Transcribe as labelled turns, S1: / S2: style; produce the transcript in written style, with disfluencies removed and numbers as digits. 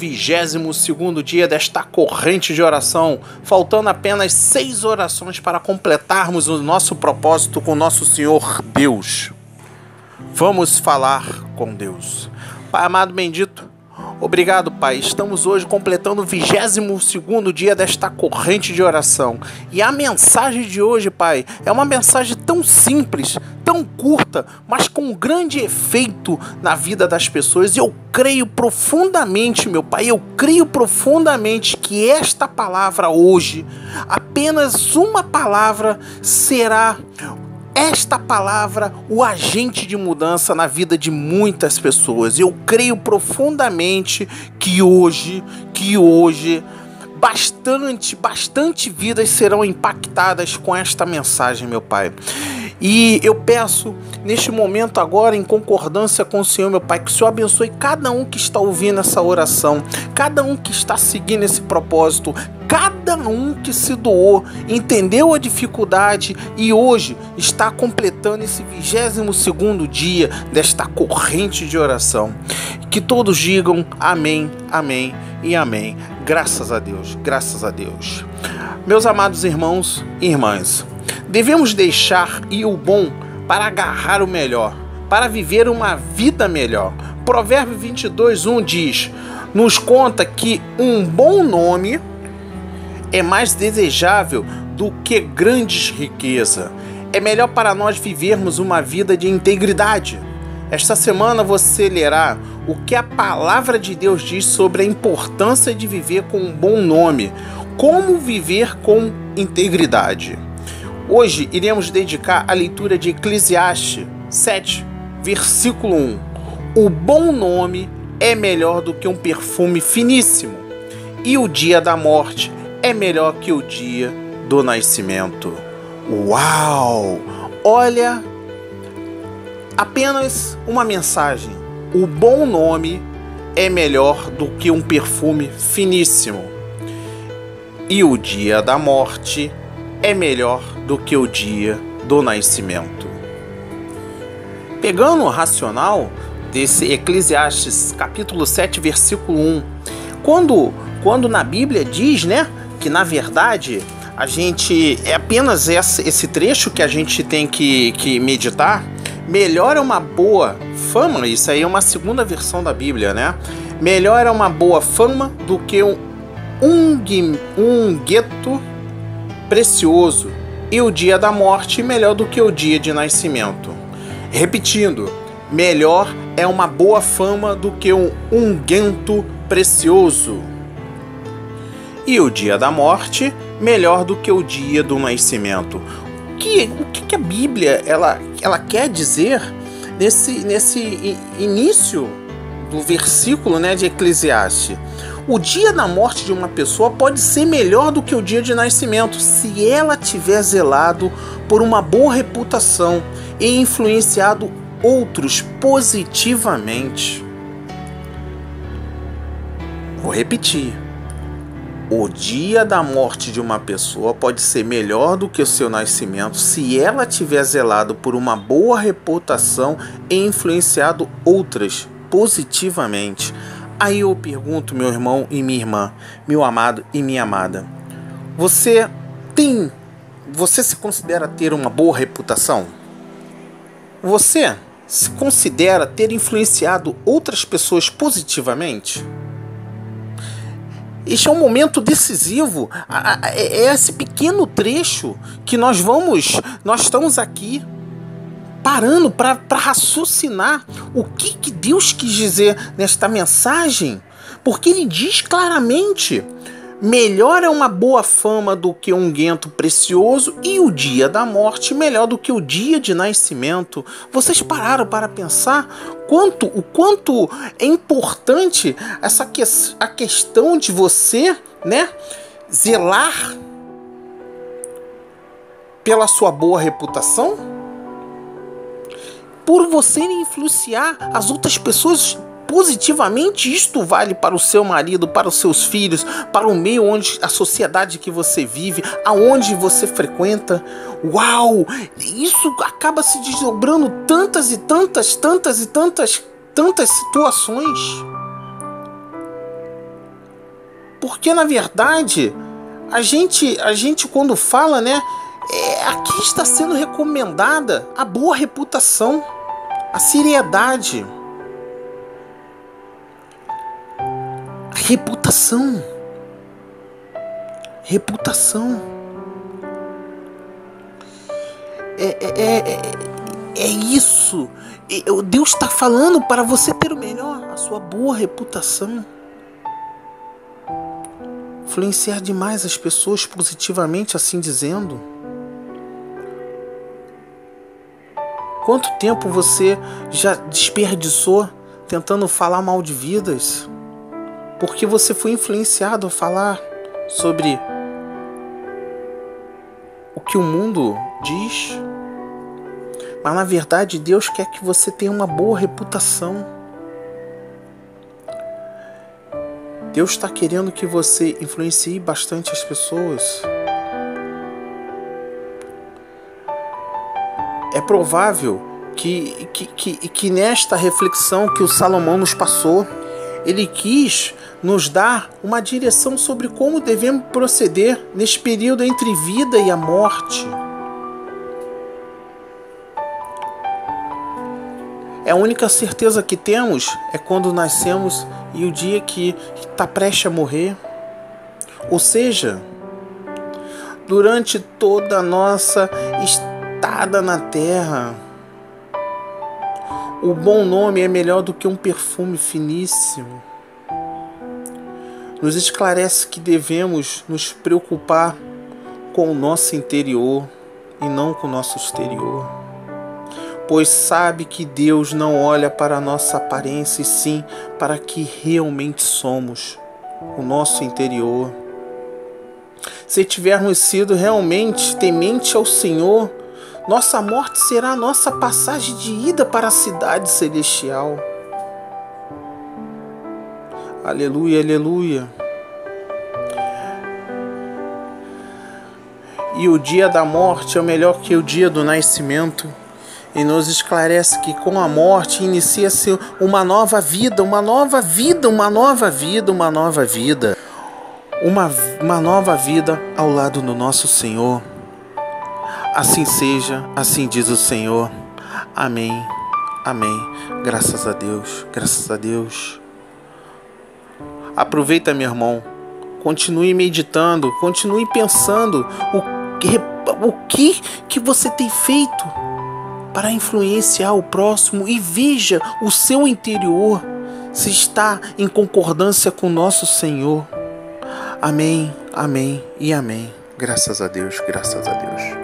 S1: 22º dia desta corrente de oração, faltando apenas 6 orações para completarmos o nosso propósito com nosso Senhor Deus. Vamos falar com Deus. Pai amado bendito, obrigado, Pai. Estamos hoje completando o 22º dia desta corrente de oração. E a mensagem de hoje, Pai, é uma mensagem tão simples, tão curta, mas com um grande efeito na vida das pessoas. E eu creio profundamente, meu Pai, eu creio profundamente que esta palavra hoje, apenas uma palavra, será esta palavra o agente de mudança na vida de muitas pessoas. Eu creio profundamente que hoje bastante vidas serão impactadas com esta mensagem, meu Pai. E eu peço neste momento agora, em concordância com o Senhor, meu Pai, que o Senhor abençoe cada um que está ouvindo essa oração, cada um que está seguindo esse propósito, cada um que se doou, entendeu a dificuldade e hoje está completando esse 22º dia desta corrente de oração. Que todos digam amém, amém e amém. Graças a Deus, graças a Deus. Meus amados irmãos e irmãs, devemos deixar ir o bom para agarrar o melhor, para viver uma vida melhor. Provérbio 22:1 diz, nos conta que um bom nome é mais desejável do que grandes riquezas. É melhor para nós vivermos uma vida de integridade. Esta semana você lerá o que a palavra de Deus diz sobre a importância de viver com um bom nome, como viver com integridade. Hoje iremos dedicar a leitura de Eclesiastes 7, versículo 1. O bom nome é melhor do que um perfume finíssimo, e o dia da morte é melhor que o dia do nascimento. Uau! Olha, apenas uma mensagem. O bom nome é melhor do que um perfume finíssimo, e o dia da morte é melhor do que o dia do nascimento. Pegando o racional desse Eclesiastes capítulo 7, versículo 1, quando na Bíblia diz, né, que na verdade a gente é apenas esse trecho que a gente tem que meditar. Melhor é uma boa fama, isso aí é uma segunda versão da Bíblia, né? Melhor é uma boa fama do que um unguento precioso, e o dia da morte melhor do que o dia de nascimento. Repetindo, melhor é uma boa fama do que um unguento precioso, e o dia da morte melhor do que o dia do nascimento. O que a Bíblia ela quer dizer nesse início do versículo, né, de Eclesiastes? O dia da morte de uma pessoa pode ser melhor do que o dia de nascimento se ela tiver zelado por uma boa reputação e influenciado outros positivamente. Vou repetir. O dia da morte de uma pessoa pode ser melhor do que o seu nascimento se ela tiver zelado por uma boa reputação e influenciado outras positivamente. Aí eu pergunto, meu irmão e minha irmã, meu amado e minha amada, você se considera ter uma boa reputação? Você se considera ter influenciado outras pessoas positivamente? Este é um momento decisivo, é esse pequeno trecho que nós estamos aqui parando para raciocinar o que Deus quis dizer nesta mensagem, porque ele diz claramente, melhor é uma boa fama do que um unguento precioso, e o dia da morte melhor do que o dia de nascimento. Vocês pararam para pensar o quanto é importante a questão de você, né, zelar pela sua boa reputação? Por você influenciar as outras pessoas positivamente, isto vale para o seu marido, para os seus filhos, para o meio onde a sociedade que você vive, aonde você frequenta. Uau! Isso acaba se desdobrando tantas situações. Porque na verdade, a gente quando fala, né, aqui está sendo recomendada a boa reputação, a seriedade, a reputação. É isso. Deus está falando para você ter o melhor, a sua boa reputação. Influenciar demais as pessoas positivamente, assim dizendo. Quanto tempo você já desperdiçou tentando falar mal de vidas? Porque você foi influenciado a falar sobre o que o mundo diz. Mas na verdade Deus quer que você tenha uma boa reputação. Deus está querendo que você influencie bastante as pessoas. É provável que nesta reflexão que o Salomão nos passou, ele quis nos dar uma direção sobre como devemos proceder neste período entre vida e a morte. A única certeza que temos é quando nascemos e o dia que está prestes a morrer. Ou seja, durante toda a nossa estada na terra, o bom nome é melhor do que um perfume finíssimo. Nos esclarece que devemos nos preocupar com o nosso interior e não com o nosso exterior. Pois sabe que Deus não olha para a nossa aparência, e sim para que realmente somos, o nosso interior. Se tivermos sido realmente temente ao Senhor, nossa morte será a nossa passagem de ida para a cidade celestial. Aleluia, aleluia. E o dia da morte é melhor que o dia do nascimento. E nos esclarece que com a morte inicia-se uma nova vida, uma nova vida, uma nova vida, uma nova vida. Uma nova vida ao lado do nosso Senhor. Assim seja, assim diz o Senhor. Amém, amém. Graças a Deus, graças a Deus. Aproveita, meu irmão. Continue meditando, continue pensando o que você tem feito para influenciar o próximo, e veja o seu interior se está em concordância com nosso Senhor. Amém, amém e amém. Graças a Deus, graças a Deus.